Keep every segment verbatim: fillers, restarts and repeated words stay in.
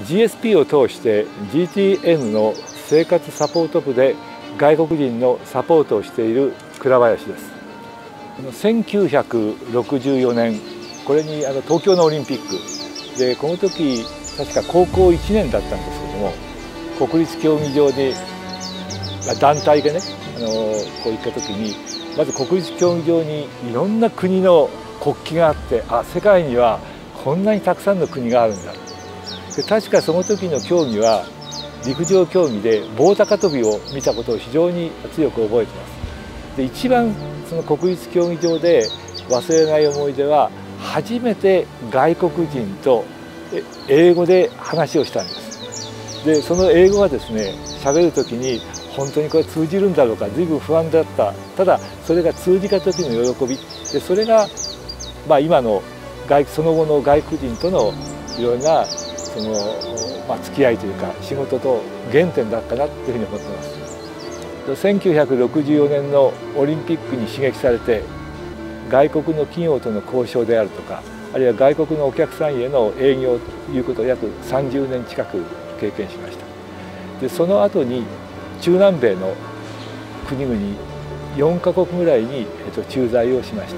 ジーエスピー を通して ジーティーエヌ の生活サポート部で外国人のサポートをしている倉林です。せんきゅうひゃくろくじゅうよねん、これにあの東京のオリンピックで、この時確か高校いちねんだったんですけども、国立競技場で団体でね、あのこう行った時に、まず国立競技場にいろんな国の国旗があって、あ、世界にはこんなにたくさんの国があるんだ。で確かその時の競技は陸上競技で棒高跳びを見たことを非常に強く覚えてます。で一番その国立競技場で忘れない思い出は、初めて外国人と英語で話をしたんです。でその英語はですね、喋る時に本当にこれ通じるんだろうか、随分不安だった。ただそれが通じた時の喜びで、それがまあ今の外その後の外国人とのいろんなその、まあ、付き合いというか仕事と原点だったなというふうに思ってます。せんきゅうひゃくろくじゅうよねんのオリンピックに刺激されて、外国の企業との交渉であるとか、あるいは外国のお客さんへの営業ということを約さんじゅうねん近く経験しました。でその後に中南米の国々よんかこくぐらいに、えっと、駐在をしました。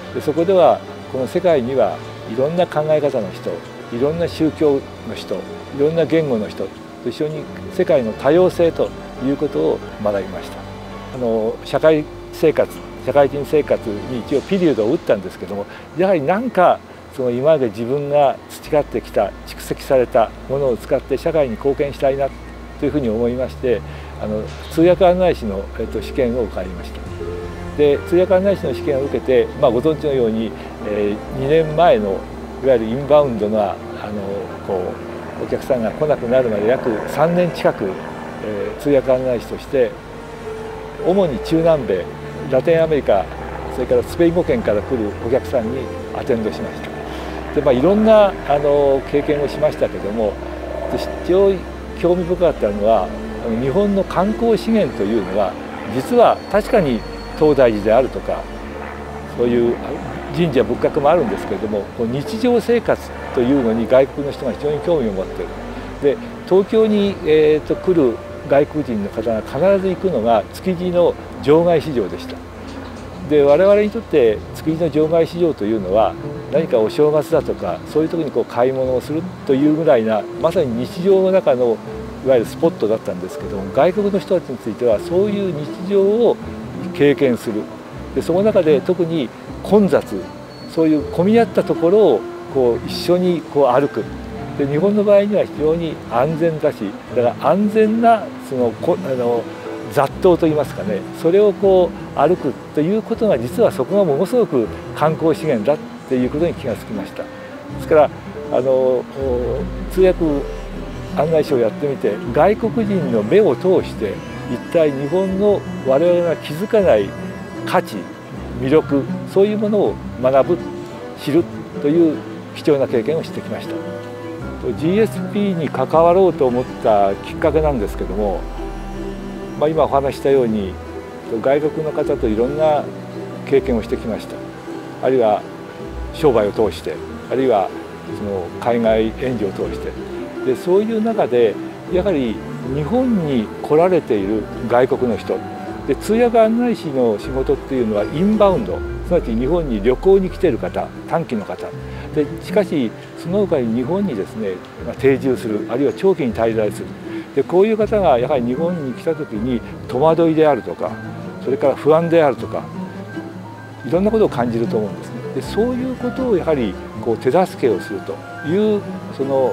でそこではこの世界にはいろんな考え方の人、いろんな宗教の人、いろんな言語の人と一緒に世界の多様性ということを学びました。あの社会生活社会人生活に一応ピリオドを打ったんですけども、やはり何かその今まで自分が培ってきた蓄積されたものを使って社会に貢献したいなというふうに思いまして、あの通訳案内士の、えっと、試験を受かりました。で通訳案内士の試験を受けて、まあ、ご存知のように、えー、にねんまえのいわゆるインバウンドのあのこうお客さんが来なくなるまで約さんねん近く、えー、通訳案内士として主に中南米、ラテンアメリカ、それからスペイン語圏から来るお客さんにアテンドしました。で、まあ、いろんなあの経験をしましたけども、非常に興味深かったのは、日本の観光資源というのは実は確かに東大寺であるとか、そういう神社仏閣もあるんですけれども、日常生活というのに外国の人が非常に興味を持っている。で東京に、えー、と来る外国人の方が必ず行くのが築地の場外市場でした。で我々にとって築地の場外市場というのは、何かお正月だとかそういう時にこう買い物をするというぐらいな、まさに日常の中のいわゆるスポットだったんですけども、外国の人たちについてはそういう日常を経験する。でその中で特に混雑、そういう混み合ったところをこう一緒にこう歩く。で日本の場合には非常に安全だし、だから安全なそのこあの雑踏といいますかね、それをこう歩くということが、実はそこがものすごく観光資源だっていうことに気がつきました。ですからあの通訳案内士をやってみて、外国人の目を通して一体日本の我々が気づかない価値、魅力、そういうものを学ぶ、知るという貴重な経験をしてきました。ジーエスピー に関わろうと思ったきっかけなんですけども、まあ、今お話したように外国の方といろんな経験をしてきました。あるいは商売を通して、あるいはその海外援助を通して、でそういう中でやはり日本に来られている外国の人で、通訳案内士の仕事っていうのはインバウンド、すなわち日本に旅行に来ている方、短期の方で、しかしその他に日本にですね、定住する、あるいは長期に滞在する。でこういう方がやはり日本に来た時に戸惑いであるとか、それから不安であるとか、いろんなことを感じると思うんですね。でそういうことをやはりこう手助けをするというその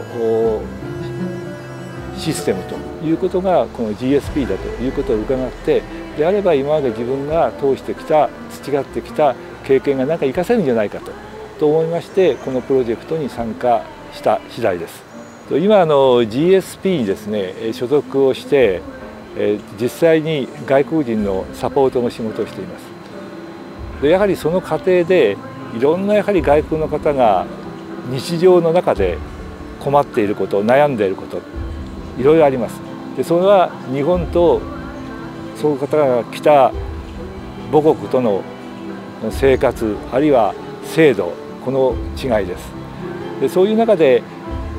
システムということがこの ジーエスピー だということを伺って、であれば今まで自分が通してきた培ってきた経験が何か活かせるんじゃないかとと思いまして、このプロジェクトに参加した次第です。今あの ジーエスピー にですね所属をして、実際に外国人のサポートの仕事をしています。でやはりその過程でいろんなやはり外国の方が日常の中で困っていること、悩んでいること、いろいろあります。でそれは日本とその方が来た母国との生活、あるいは制度、この違いです。でそういう中で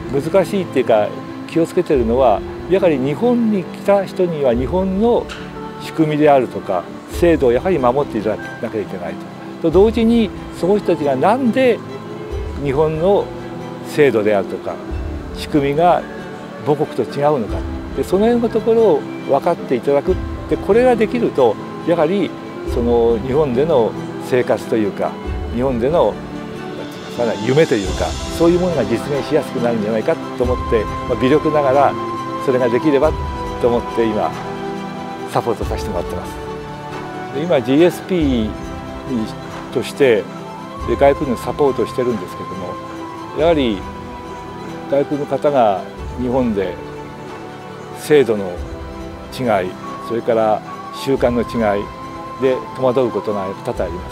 難しいっていうか気をつけてるのは、やはり日本に来た人には日本の仕組みであるとか制度をやはり守っていただかなきゃいけないと。と同時にその人たちが何で日本の制度であるとか仕組みが母国と違うのか、でその辺のところを分かっていただく。でこれができるとやはりその日本での生活というか日本での夢というかそういうものが実現しやすくなるんじゃないかと思って、まあ、微力ながらそれができればと思って今サポートさせてもらってます。で今 ジーエスピー として外国人のサポートをしてるんですけども、やはり外国の方が日本で制度の違い、それから習慣の違いで戸惑うことが多々あります。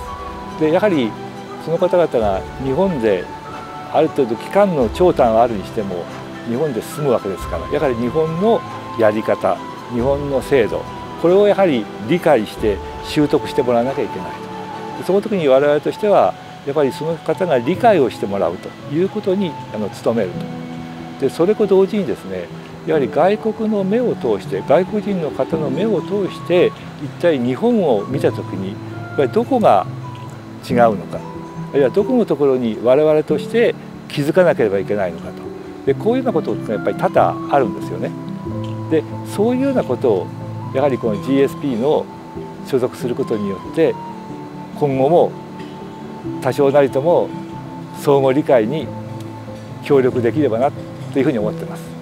でやはりその方々が日本である程度期間の長短はあるにしても日本で住むわけですから、やはり日本のやり方、日本の制度、これをやはり理解して習得してもらわなきゃいけないと。その時に我々としてはやっぱりその方が理解をしてもらうということにあの努めると。でそれと同時にですね、やはり外国の目を通して外国人の方の目を通して一体日本を見た時にやっぱりどこが違うのか、あるいはどこのところに我々として気づかなければいけないのかと。でこういうようなことがやっぱり多々あるんですよね。でそういうようなことをやはりこの ジーエスピー の所属することによって今後も多少なりとも相互理解に協力できればなというふうに思っています。